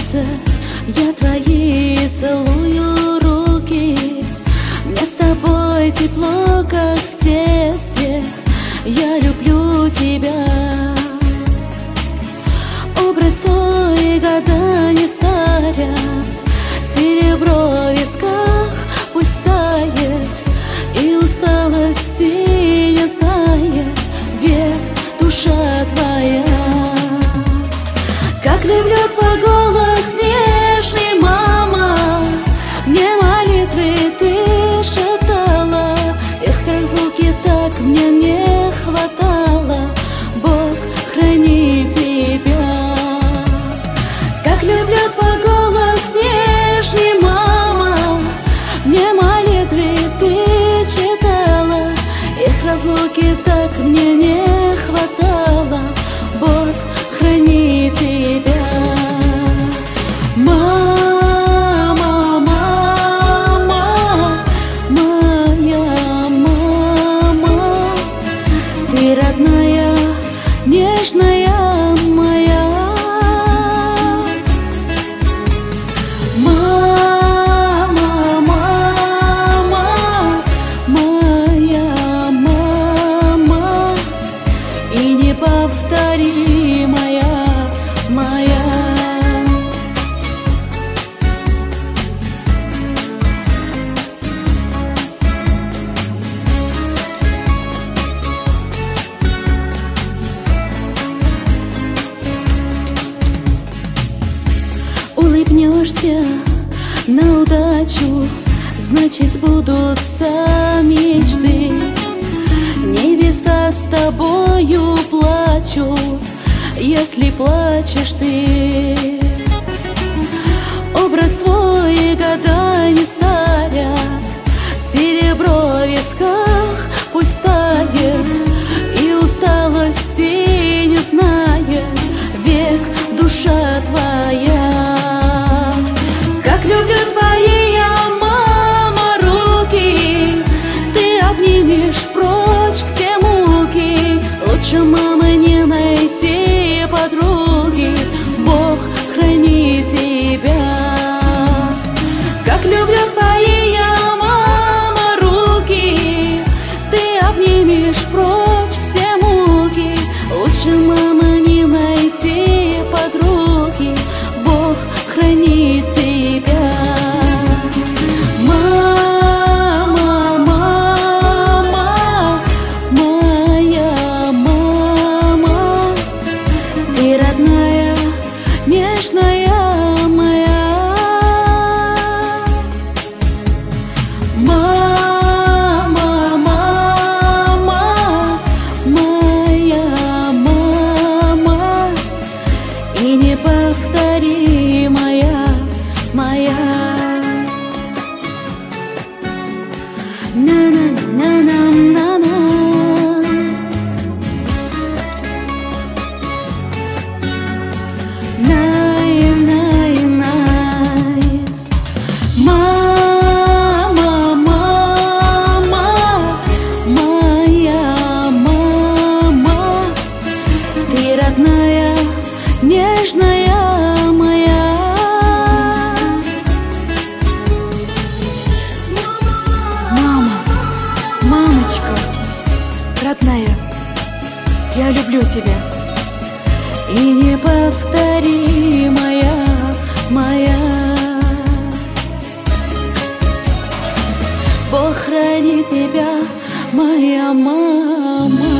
сердце, я твои целую руки. Мне с тобой тепло, как в детстве. Я люблю тебя. Образ твой года не старят, серебро в висках пусть тает, и усталости не знает век душа твоя. Как люблю твой голос нежный, мама, мне молитвы ты шептала. Их разлуки так мне не хватало. Бог храни тебя. Как люблю твой голос нежный, мама, мне молитвы ты читала. Их разлуки так мне не хватало. Бог храни тебя. Мама, мама, моя мама, ты родная, нежная моя. Мама, мама, моя мама, и неповторимая моя. Улыбнешься на удачу, значит сбудутся мечты. Небеса с тобою плачут, если плачешь ты. Образ твой года не старят, серебро в висках пусть тает, и усталости не знает век душа твоя. Как люблю твои, я, мама, руки, ты обнимешь прочь все муки. Лучше мамы не найти подруги. Бог храни тебя. Как люблю твои, я, мама, руки, ты обнимешь прочь все муки. Лучше мамы не найти подруги. Бог храни тебя. Мама, мама, моя мама, ты родная, нежная моя. Мама, мама, моя мама, и неповторимая моя. На-на-на-на-на-на. Най-най-най. Мама, мама, моя мама, ты родная, нежная моя. Мама, мамочка, родная, я люблю тебя. И неповторимая моя. Бог храни тебя, моя мама.